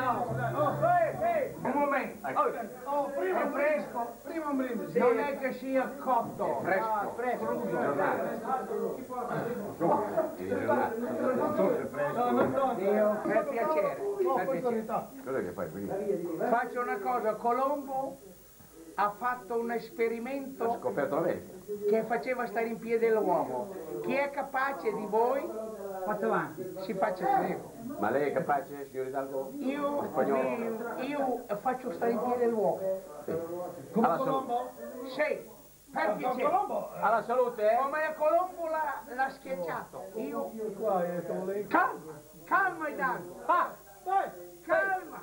Un momento. Prima è fresco. Prima un brindisi. Non è che sia cotto. Fresco. Dio, per piacere. Cos'è che fai qui? Faccio una cosa, Colombo ha fatto un esperimento. Ha scoperto l'America. Che faceva stare in piedi l'uomo. Chi è capace di voi? Faccio avanti. Si faccia prego. Ma lei è capace, signor Hidalgo? Io faccio stare in piedi l'uomo. Alla Colombo? Sì, per piacere. Alla salute? Come Colombo l'ha schiacciato. Io. Calma, calma Hidalgo. Calma.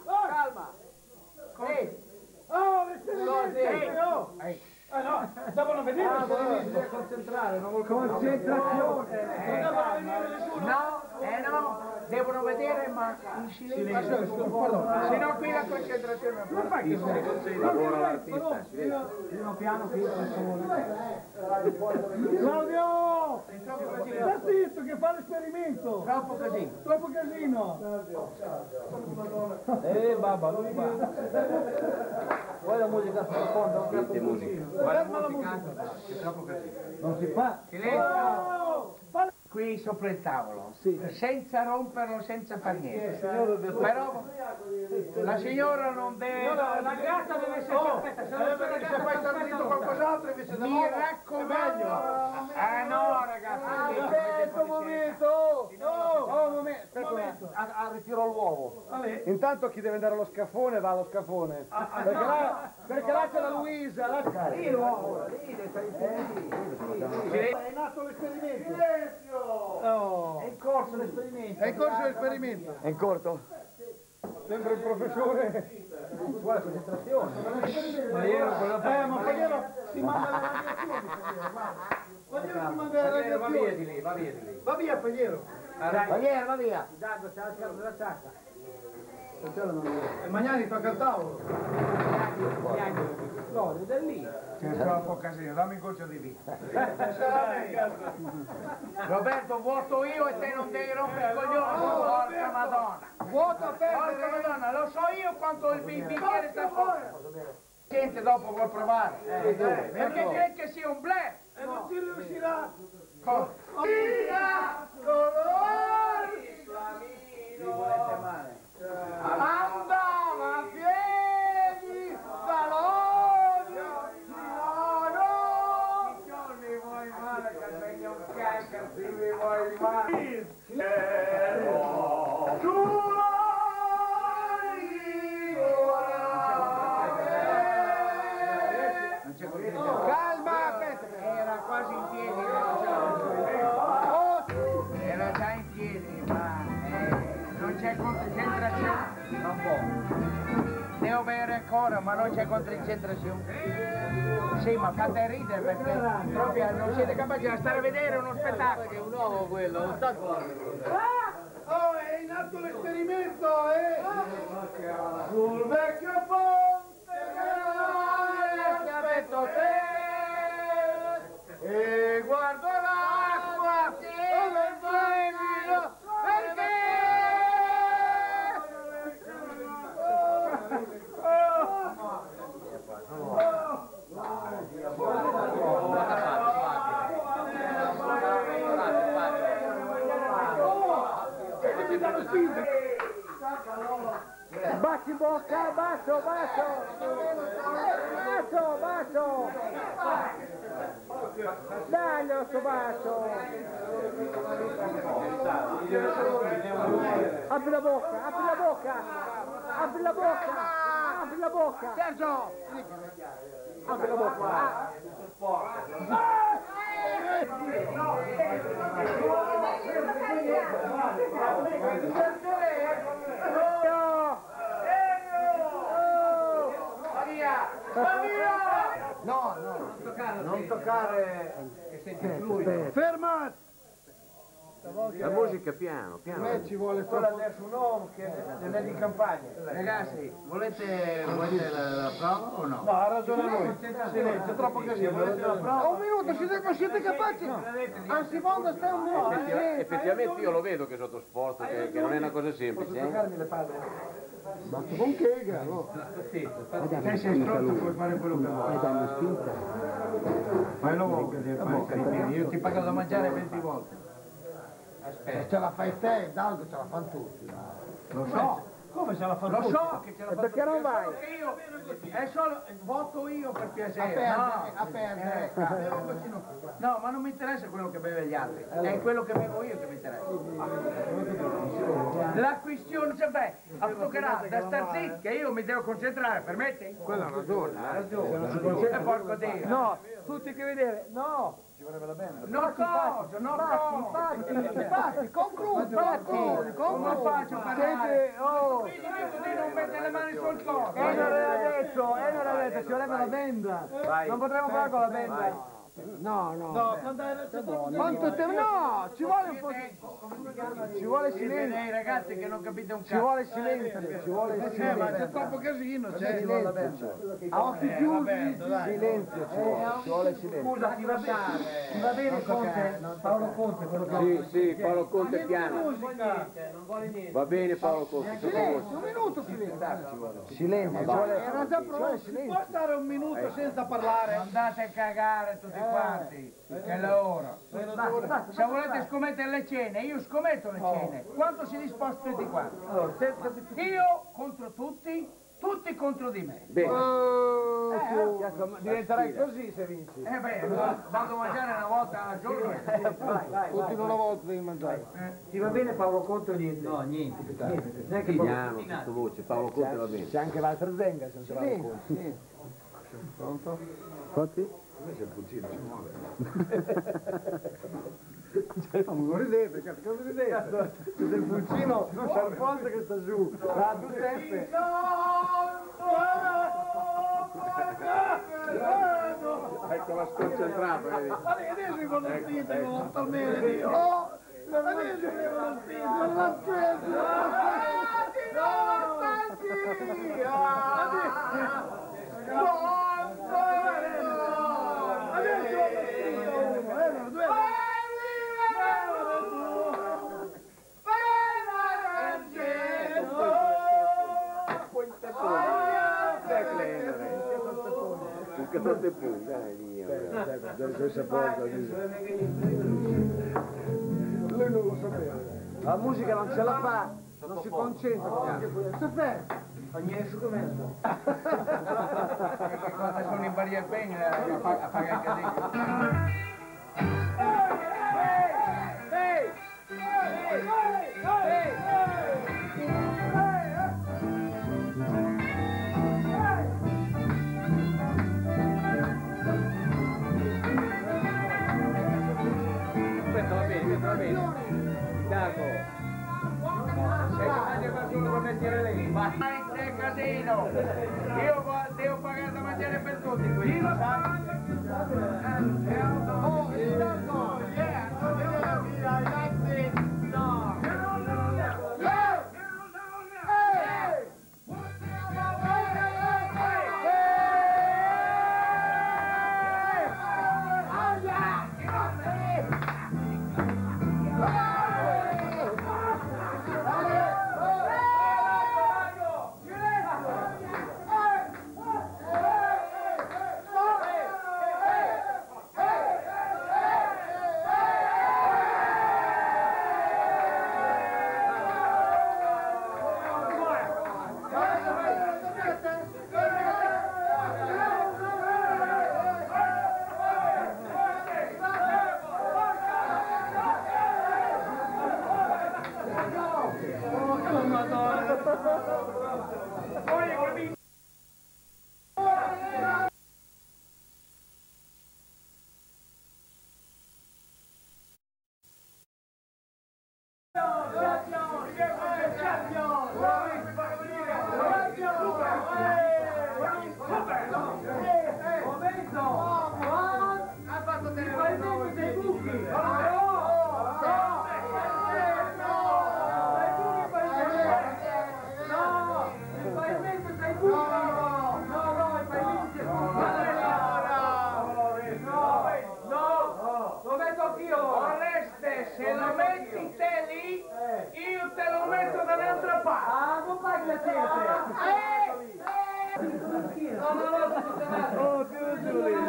No, devono vedere bisogna concentrare, non vuol concentrazione. Non devono vedere nessuno. No, devono vedere ma in silenzio. Se no qui la concentrazione non fa che si concentra. Lavora l'artista, si vede. Primo piano qui per favore. Claudio! Sta zitto che fa l'esperimento! Troppo casino. Troppo casino! Babà, non va. Vuoi la musica sottofondo? Senti musica. Ferma la musica! È troppo casino. Non si fa. Silenzio. Qui sopra il tavolo, senza romperlo, senza far niente. Però la signora non deve... La ragazza deve essere perfetta, se non se poi sta dicendo qualcos'altro invece mi raccomando. No ragazzi. Aspetta un momento! Un momento! Ritiro l'uovo. Intanto chi deve andare allo scafone va allo scafone. Perché là c'è la Luisa, là c'è. È nato l'esperimento. Silenzio! È in corso l'esperimento. È in corso l'esperimento. È in corto? Sembra il professore. Guarda concentrazione. Ma Pagliero si manda le radiazioni. Pagliero si manda le radiazioni. Va via di lì, va via di lì. Va via Pagliero. Pagliero, va via. Dago, c'è la scarpa della sacca. E Magnani tocca il tavolo. No, è lì. C'è troppo casino, dammi un goccio di vino. Roberto, vuoto io e te non devi rompere il coglione. Porca Madonna. Vuoto a Porca perdere. Madonna, lo so io quanto il bicchiere sta fuori. Gente dopo vuol provare. Perché crede che sia un blef. E non ci riuscirà. Andava a piedi dall'odio, mi vuoi male che sei un cacca, mi vuoi male. Calma, aspetta, era quasi in piedi, era già in piedi, ma non c'è concentrazione, non può. Devo bere ancora, ma non c'è concentrazione. Sì, ma fate ridere perché proprio non siete capaci di stare a vedere uno spettacolo. È un uomo quello, non sta Oh, è in atto l'esperimento, Sul vecchio ponte che aspetto te e guardo l'acqua come fai vino perché Baci in bocca, bacio! Dai, sto bacio! Apri la bocca! Sergio! Apri la bocca! No, non toccare che senti fluido. Fermati! La musica piano, A piano. me ci vuole Quello troppo... adesso un uomo che non è di campagna. Ragazzi, volete la prova o no? No, ha ragione lui. Silenzio, è troppo casino. Un minuto, siete capaci? Anzi, Mondo, stai un minuto. Effettivamente io lo vedo che è sotto sforzo, che non è una cosa semplice. le palle? Ma tu con che, no? Se sei stronzo puoi fare quello che vuoi. Fai lo vuoi, io ti pago da mangiare 20 volte. Aspetta. Ce la fai te, d'altro ce la fanno tutti. Lo so. Come ce la fanno Lo tutti? so che ce la faccio. Perché non vai? È solo voto io per piacere. A perdere. No, ma non mi interessa quello che beve gli altri. È quello che bevo io che mi interessa. La questione, cioè, toccherà da star zitto che io mi devo concentrare, permetti? Quella ha ragione. E porco Dio. No, tutti che vedere. No. Ci vorrebbe la bene. No cosa, no cosa. Infatti, concludo. Come faccio a parlare? Oh. Quindi dico di non mettere le mani sul corpo. Non aveva detto, ci vorrebbe la benda. Non potremmo fare con la benda. No, quanto tempo? No, ci vuole un po'. Ci vuole Siete silenzio. dei ragazzi che non capite un Ci cazzo. vuole silenzio, ci vuole silenzio. Ma c'è troppo casino, c'è. A occhi chiusi, silenzio, ci vuole silenzio. Scusa, ti va bene Conte? Paolo Conte, quello che Sì, Paolo Conte piano. Va bene Paolo Conte, Silenzio, un minuto silenzio. Silenzio, era già pronto. Può stare un minuto senza parlare? andate a cagare tutti quanti, che è l'ora. Se volete scommettere le cene, io scommetto le cene. Quanto si disposta tutti quanti? Io contro tutti, tutti contro di me. Diventerai così se vinci. Vado a mangiare una volta al giorno. Tutti in una volta devi mangiare. Ti va bene Paolo Conte o niente? No, niente. piano, sottovoce, Paolo Conte va bene. C'è anche Walter Zenga senza la Conte. Pronto? Pronti? Non ridete, cosa ridete? C'è del pulcino, c'è il ponte che sta giù. Va, tu sempre. Ecco la sconcentrata, vedi? Adesso mi fanno spinta con lo stalmene, Dio. Adesso mi fanno spinta, non la Che non te puoi, dai, mia. Lui non lo sapeva. La musica non ce la fa, non si concentra. Quando sono in Baria Peña a pagare il casino. Questo va bene. Dago. Se mangia qualcuno può mettere lei. Ma c'è casino. Io devo pagare da mangiare per tutti qui. metti te lì, io te lo metto dall'altra parte. Ah, non fai la Oh, più giù lì.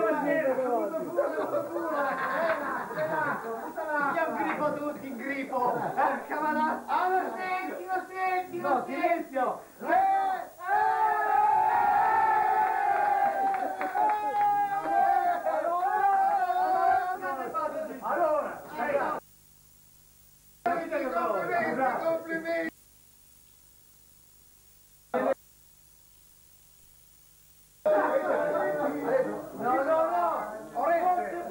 Io grifo tutti, in grifo. Ah, lo senti. No, silenzio. Allora, complimenti. No, Oreste.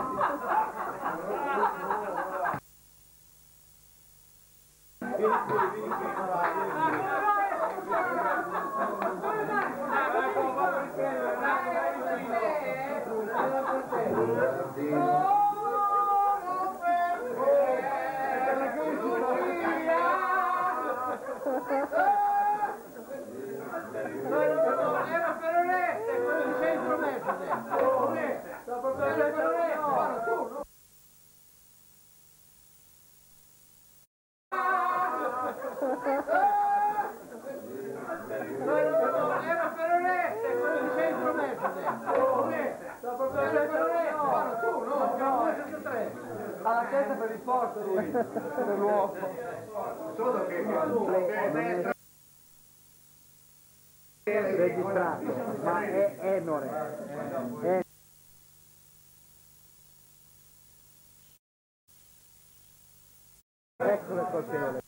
Era per Oreste, il centro alla testa per il porto lui, per l'uomo. Solo che Registrato, ma è Enore. Ecco il coltello.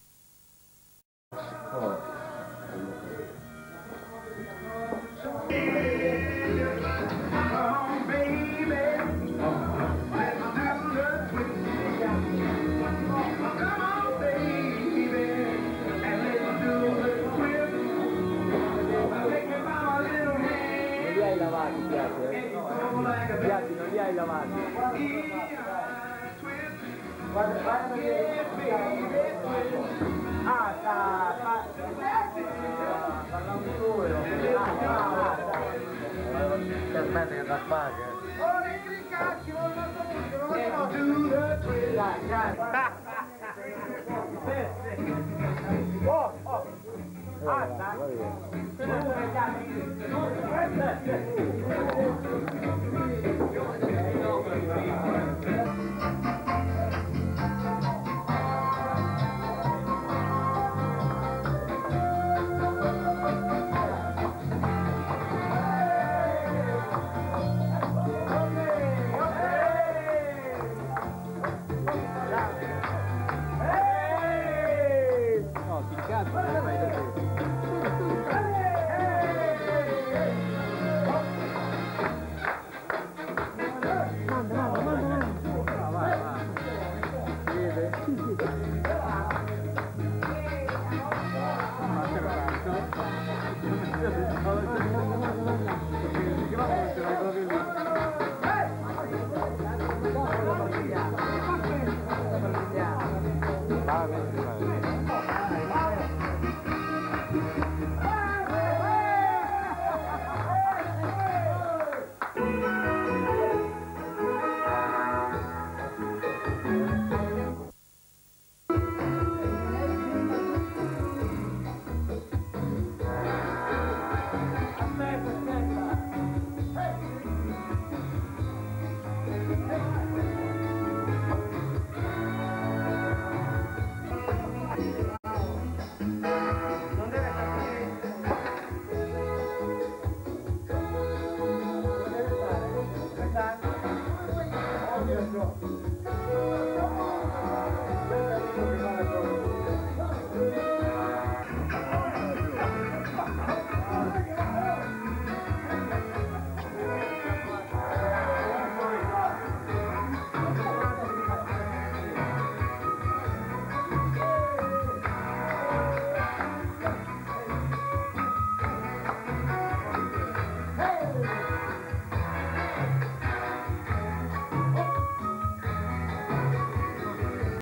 Piatti non li hai lavati. Ah, parla un solo. Aspetta che da spaga. Bravo.